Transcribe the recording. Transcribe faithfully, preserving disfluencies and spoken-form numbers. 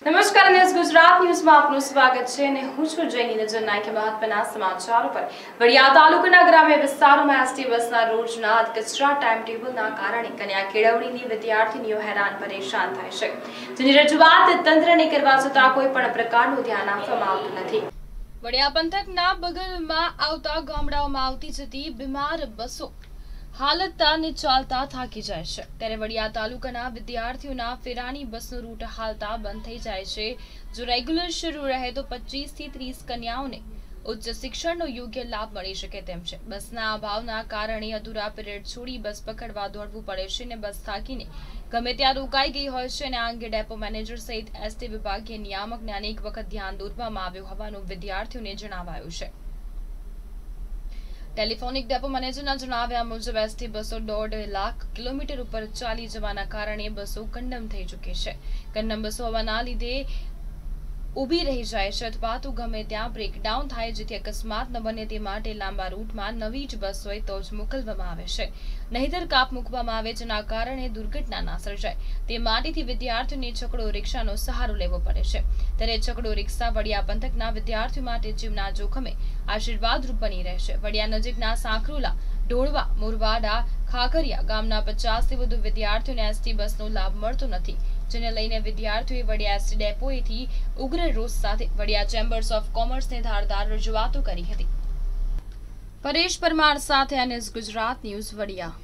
नमस्कार, news Gujarat news में आपનું સ્વાગત છે અને હું છું જયની નજર નાખે મહત્વના સમાચારો પર। વડિયા તાલુકાના ગ્રામ્ય વિસ્તારોમાં એસટી બસના રોજના કચરા ટાઈમ ટેબલના કારણે કન્યા કેળવણીની વિદ્યાર્થીનીઓ હેરાન પરેશાન થાય છે, જેની રજૂઆત તંત્રને કરવા છતાં કોઈ પણ પ્રકારનું ધ્યાન આપવામાં આવતું નથી। વડિયા પંથકના બગલમાં આવતા ગામડાઓમાં આવતી જતી બીમાર બસો हालत ने चालता थाकी जाए छे, त्यारे वडिया तालुकाना विद्यार्थीओना फेरानी बसनो रूट हालता बंद थई जाय छे। जो रेग्युलर शुरू रहे तो पच्चीस थी तीस कन्याओने उच्च शिक्षणनो योग्य लाभ मळी शके तेम छे। बसना अभावना कारणे अधूरा पीरियड छोड़ी बस पकड़वा दौड़वू पड़े छे ने बस थाकीने गमे त्यां रोकाई गई होय छे ने आ अंगे डेपो मैनेजर सहित एसटी विभागीय नियामकने अनेक वखत ध्यान दौरवामां આવ્યું હોવાનું विद्यार्थीओने जणावायुं छे। टेलिफोनिक डेपो मैनेजरना जणाव्या मुजब एसटी बसों दौड़ लाख किलोमीटर पर चाली जवाना कारणे बसों कंडम थई चुकी है। कंडम बसों होवाना लीधे उभी रही जाए छे अथवा तो गमे त्यां ब्रेकडाउन थाय, जेथी अकस्मात न बने ते माटे लांबा रूटमां नवी ज बस होय तो ज मोकलवामां आवे छे, नहीतर काप मूकवामां आवे, जेना कारणे दुर्घटना न सर्जाय ते माटेथी विद्यार्थीओने छकड़ो रिक्षानो सहारो लेवो पड़े छे। त्यारे छकड़ो रिक्शा वडिया पंथकना विद्यार्थीओ माटे जीवना जोखमे आशीर्वादरूप बनी रहेशे। वडिया नजीकना सांकरोला, ढोळवा, मोरवाडा, खाकरिया गामना पचास थी वधु विद्यार्थीओने एसटी बसनो लाभ मळतो नथी, जेने लईने विद्यार्थीओए वडिया एसटी डेपोएथी उग्र रोष साथे वडिया चेम्बर्स ऑफ कॉमर्सने धारदार रजूआतो करी हती। परेश परमार साथे न्यूज गुजरात न्यूज वडिया।